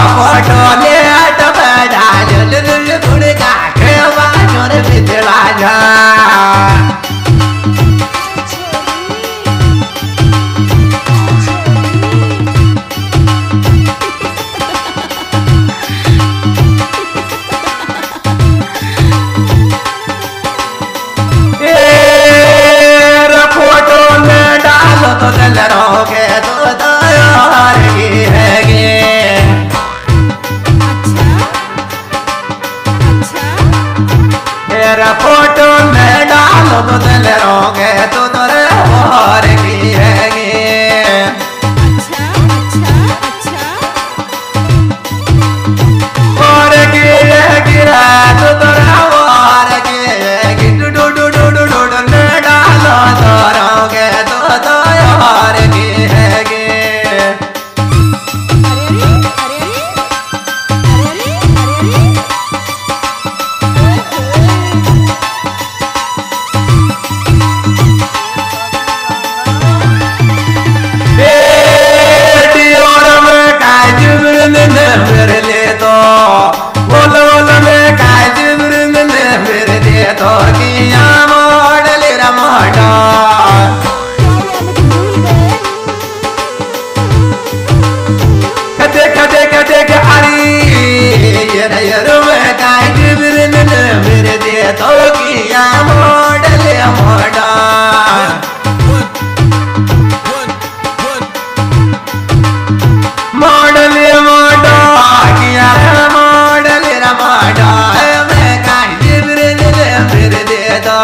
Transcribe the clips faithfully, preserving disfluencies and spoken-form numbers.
Photo ले बड़ा लुल गुड़ का खेवा जोर बिदला जा तो दिल रोके तो यार की हैगी तेरा फोटो में डालो तो दिल रोके तो यार की हैगी और की हैगी तो यार की हैगी डू डू डू डू डू डू डालो तो रोके तो यार की हैगी मेरे ले तो बोल बोल में काज वृंद ने मेरे दे तो किया मॉडल रमाडा कदे कदे कदे अरे ये यार में काज वृंद ने मेरे दे तो किया मॉडल रमाडा मॉडल रमाडा किया मॉडल रमाडा मैं काज वृंद ने मेरे दे तो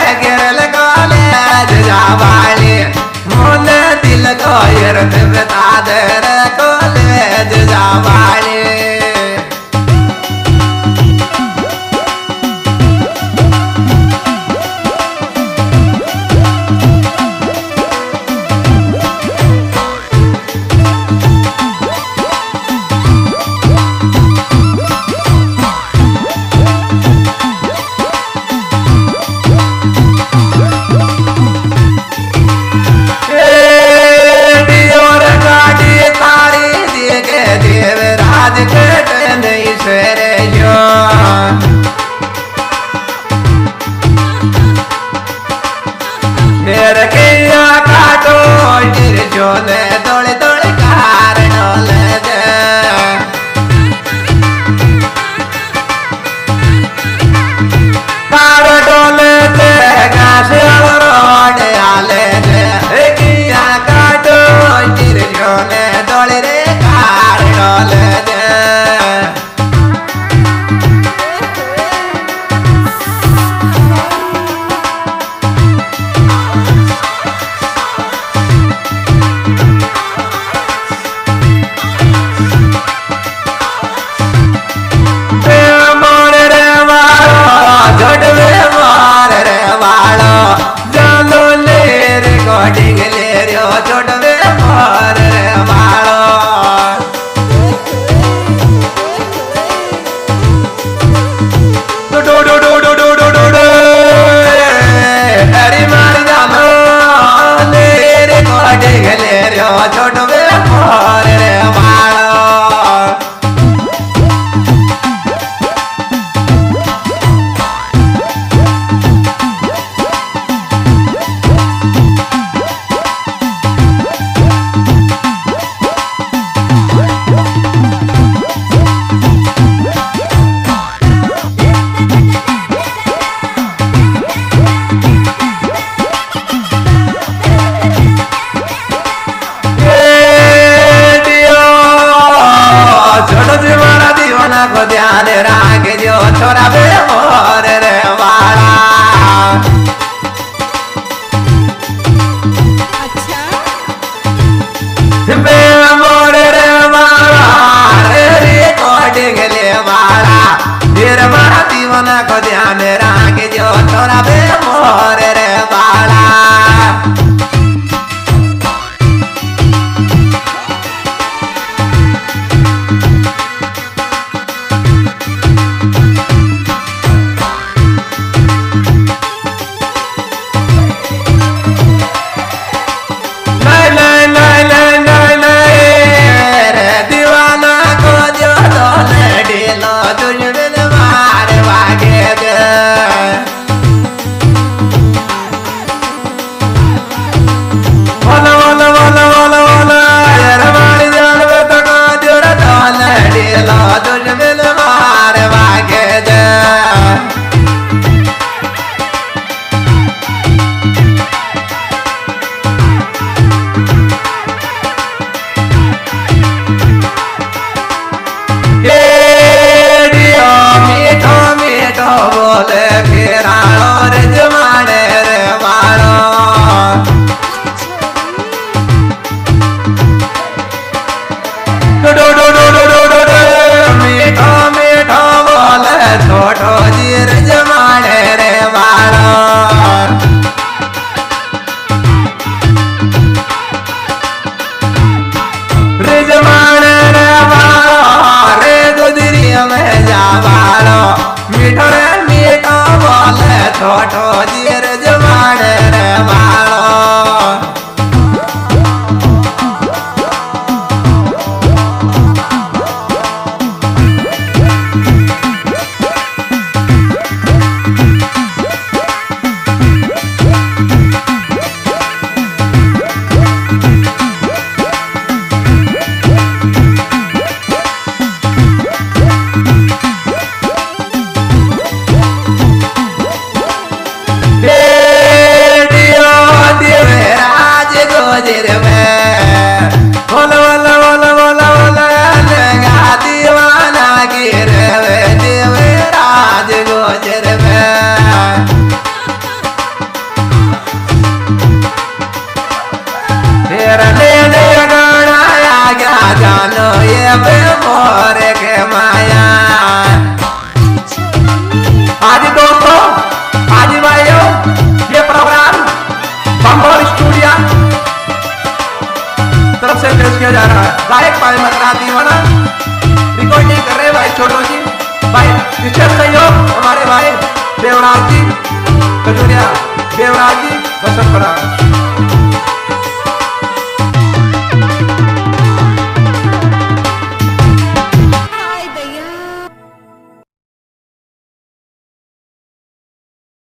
वाले मोने दिल को ये रत बता ध्यान राख जो छोरा बे मोर रे वाला। अच्छा बे मोर रे वाला रे रिकॉर्डिंग ले वाला फिर बड़ा दीवाना को ध्यान राख जो छोरा बे मोर रे वाला। छोटो जीर जवान रे वालो मोरे के माया। आज दोस्तों आज भाइयों ये प्रोग्राम बम्बोर स्टूडियो तरफ से पेश किया जा रहा है। लाइक भाई मकरा दीवाना रिकॉर्डिंग कर रहे भाई छोटो जी भाई विशेष सहयोग हमारे भाई देवराज जी कजूरिया देवराज जी बसंतपुरा।